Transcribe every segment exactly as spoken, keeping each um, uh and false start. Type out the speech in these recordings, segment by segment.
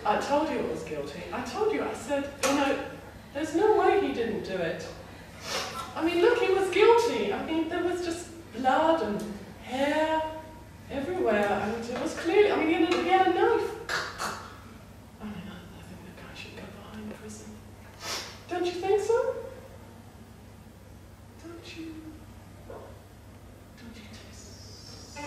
I told you it was guilty. I told you, I said, you know, there's no way he didn't do it. I mean, look, he was guilty. I mean, there was just blood and hair everywhere, and it was clearly, I mean, he had a, he had a knife. I mean, I, I think the guy should go behind prison. Don't you think so? Don't you? Don't you taste?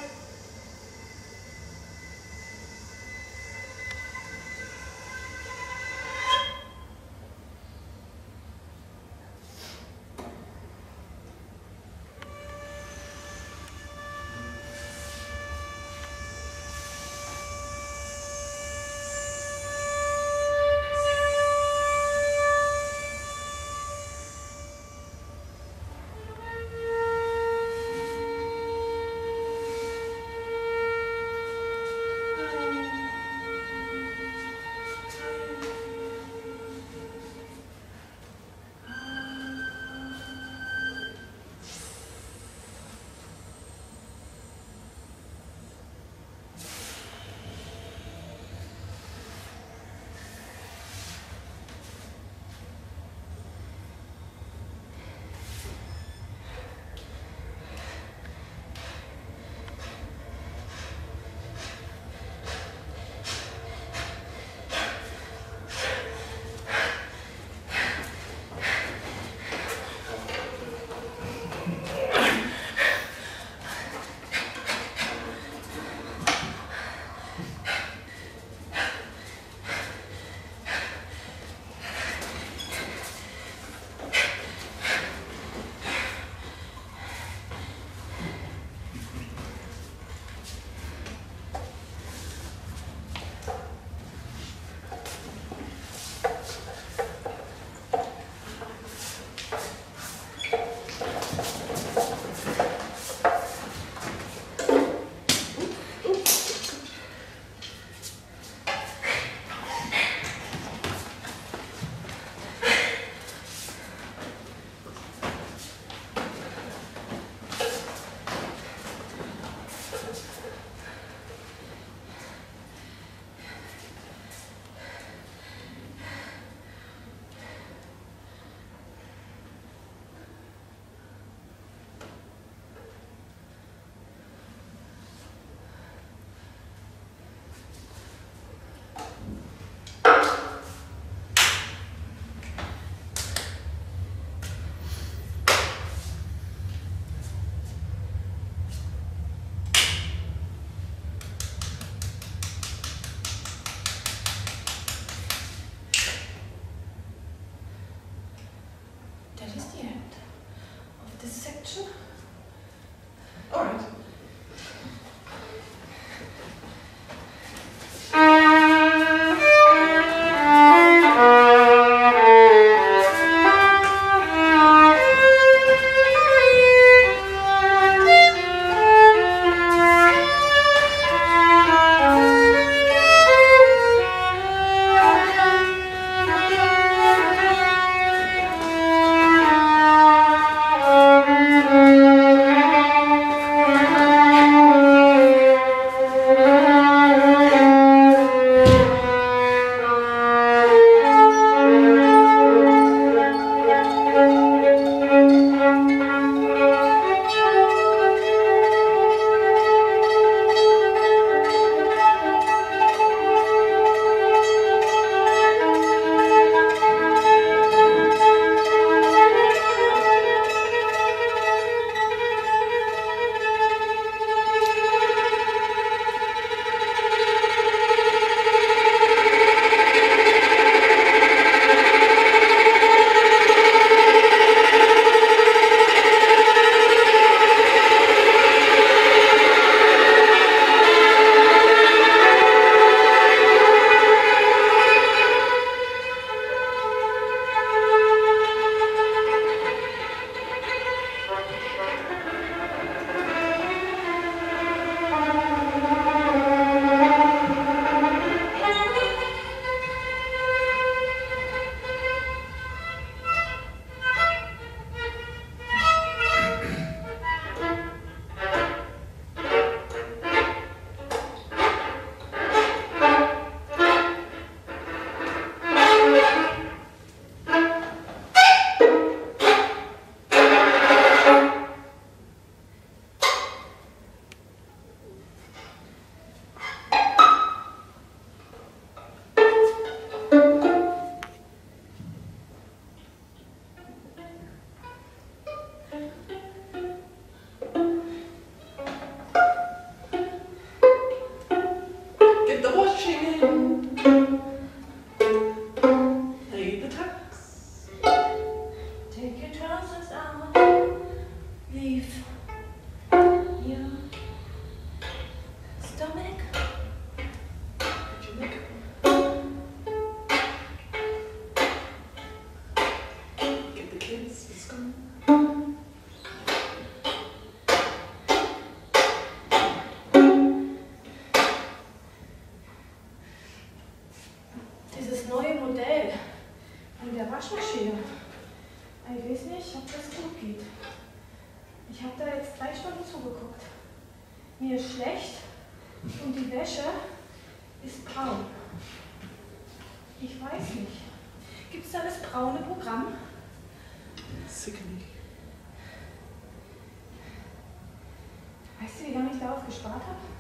cashing in. Pay the tax. Take your trousers out. Leave your stomach. Put your neck up. Get the kids to school. Dieses neue Modell an der Waschmaschine. Ich weiß nicht, ob das gut geht. Ich habe da jetzt drei Stunden zugeguckt. Mir ist schlecht und die Wäsche ist braun. Ich weiß nicht. Gibt es da das braune Programm? Sickening. Weißt du, wie lange ich darauf gespart habe?